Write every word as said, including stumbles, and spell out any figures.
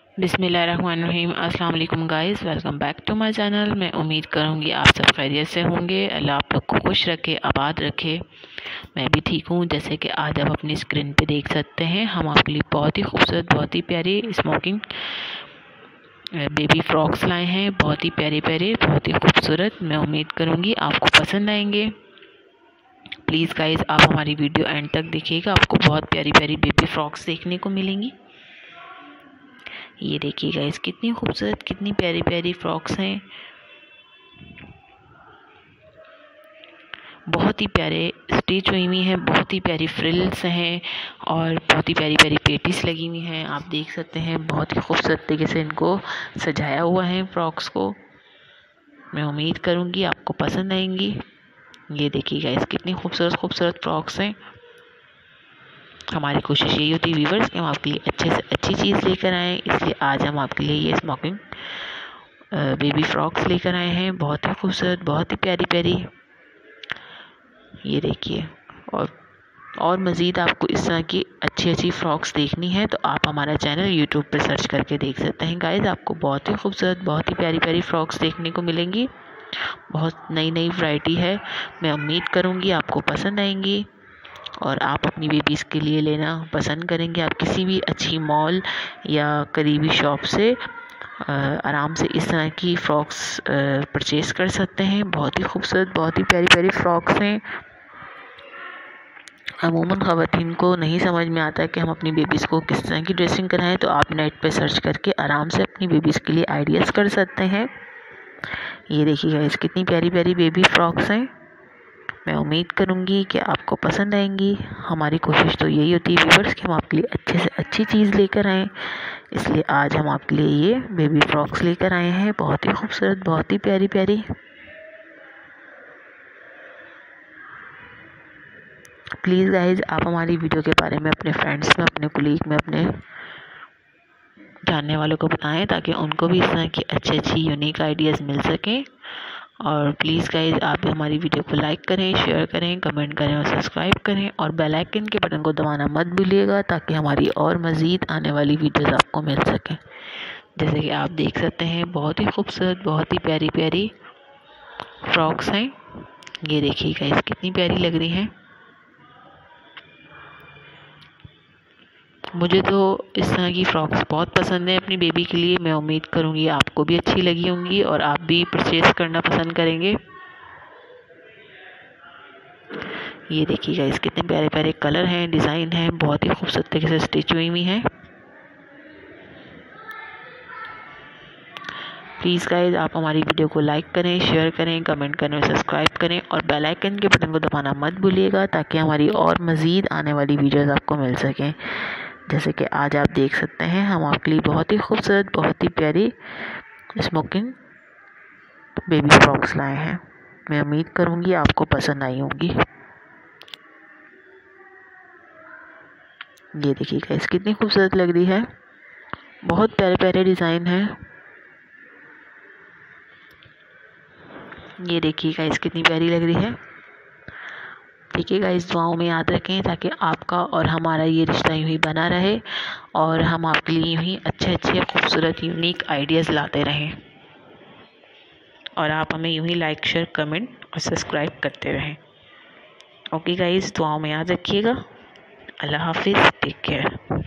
बिस्मिल्लाहिर्रहमानिर्रहीम। अस्सलाम वालेकुम guys, welcome back to my channel. मैं उम्मीद करूँगी आप सब खैरियत से होंगे। अल्लाह आप लोग को खुश रखे, आबाद रखे। मैं भी ठीक हूँ। जैसे कि आज आप अपनी स्क्रीन पे देख सकते हैं, हम आपके लिए बहुत ही खूबसूरत, बहुत ही प्यारी स्मोकिंग बेबी फ्रॉक्स लाए हैं। बहुत ही प्यारे प्यारे, बहुत ही खूबसूरत। मैं उम्मीद करूँगी आपको पसंद आएंगे। प्लीज़ गाइस, आप हमारी वीडियो एंड तक देखिएगा, आपको बहुत प्यारी प्यारी बेबी फ्रॉक्स देखने को मिलेंगी। ये देखिए गाइस, कितनी खूबसूरत, कितनी प्यारी प्यारी फ्रॉक्स हैं। बहुत ही प्यारे स्टिच हुई हुई हैं, बहुत ही प्यारी फ्रिल्स हैं और बहुत ही प्यारी प्यारी पेटीज लगी हुई हैं। आप देख सकते हैं, बहुत ही खूबसूरत तरीके से इनको सजाया हुआ है फ्रॉक्स को। मैं उम्मीद करूँगी आपको पसंद आएंगी। ये देखिए गाइस, कितनी खूबसूरत खूबसूरत फ्रॉक्स हैं। हमारी कोशिश यही होती है व्यूवर्स कि हम आपके लिए अच्छे से अच्छी चीज़ लेकर आएँ, इसलिए आज हम आपके लिए ये स्मोकिंग बेबी फ्रॉक्स लेकर आए हैं। बहुत ही खूबसूरत, बहुत ही प्यारी प्यारी। ये देखिए, और और मज़ीद आपको इस तरह की अच्छी अच्छी फ्रॉक्स देखनी है तो आप हमारा चैनल यूट्यूब पर सर्च करके देख सकते हैं गाइस। आपको बहुत ही खूबसूरत, बहुत ही प्यारी प्यारी फ्रॉक्स देखने को मिलेंगी। बहुत नई नई वैरायटी है। मैं उम्मीद करूँगी आपको पसंद आएंगी और आप अपनी बेबीज़ के लिए लेना पसंद करेंगे। आप किसी भी अच्छी मॉल या करीबी शॉप से आराम से इस तरह की फ़्रॉक्स परचेज़ कर सकते हैं। बहुत ही खूबसूरत, बहुत ही प्यारी प्यारी फ़्रॉक्स हैं। अमूमन ख़वातीन को नहीं समझ में आता कि हम अपनी बेबीज़ को किस तरह की ड्रेसिंग कराएं, तो आप नेट पे सर्च करके आराम से अपनी बेबीज़ के लिए आइडियाज़ कर सकते हैं। ये देखिए गाइस, कितनी प्यारी प्यारी बेबी फ़्रॉक्स हैं। मैं उम्मीद करूँगी कि आपको पसंद आएंगी। हमारी कोशिश तो यही होती है व्यूअर्स कि हम आपके लिए अच्छे से अच्छी चीज़ लेकर आएँ, इसलिए आज हम आपके लिए ये बेबी फ्रॉक्स लेकर आए हैं। बहुत ही खूबसूरत, बहुत ही प्यारी प्यारी। प्लीज़ गाइज, आप हमारी वीडियो के बारे में अपने फ्रेंड्स में, अपने कुलीग में, अपने जानने वालों को बताएं ताकि उनको भी इस तरह की अच्छी अच्छी यूनिक आइडियाज़ मिल सकें। और प्लीज़ गाइज, आप भी हमारी वीडियो को लाइक करें, शेयर करें, कमेंट करें और सब्सक्राइब करें और बेल आइकन के बटन को दबाना मत भूलिएगा ताकि हमारी और मज़ीद आने वाली वीडियोज़ आपको मिल सकें। जैसे कि आप देख सकते हैं, बहुत ही खूबसूरत, बहुत ही प्यारी प्यारी फ्रॉक्स हैं। ये देखिए गाइस, कितनी प्यारी लग रही हैं। मुझे तो इस तरह की फ़्रॉक्स बहुत पसंद है अपनी बेबी के लिए। मैं उम्मीद करूँगी आपको भी अच्छी लगी होंगी और आप भी परचेज़ करना पसंद करेंगे। ये देखिए गाइस, कितने प्यारे प्यारे कलर हैं, डिज़ाइन हैं, बहुत ही खूबसूरत तरीके से स्टिच हुई हुई हैं। प्लीज़ गाइज, आप हमारी वीडियो को लाइक करें, शेयर करें, कमेंट करें और सब्सक्राइब करें और बेल आइकन के बटन को दबाना मत भूलिएगा ताकि हमारी और मज़ीद आने वाली वीडियोज़ आपको मिल सकें। जैसे कि आज आप देख सकते हैं, हम आपके लिए बहुत ही खूबसूरत, बहुत ही प्यारी स्मोकिंग बेबी फ्रॉक्स लाए हैं। मैं उम्मीद करूँगी आपको पसंद आई होंगी। ये देखिए गाइस, कितनी खूबसूरत लग रही है। बहुत प्यारे प्यारे डिज़ाइन हैं। ये देखिए गाइस, कितनी प्यारी लग रही है। ठीक है गाइस, दुआओं में याद रखें ताकि आपका और हमारा ये रिश्ता यूँ ही बना रहे और हम आपके लिए यूँ ही अच्छे अच्छे खूबसूरत यूनिक आइडियाज़ लाते रहें और आप हमें यूँ ही लाइक, शेयर, कमेंट और सब्सक्राइब करते रहें। ओके गाइस, दुआओं में याद रखिएगा। अल्लाह हाफिज़, टेक केयर।